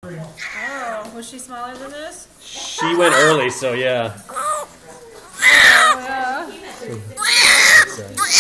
Oh, was she smaller than this? She went early, so yeah. Oh, yeah.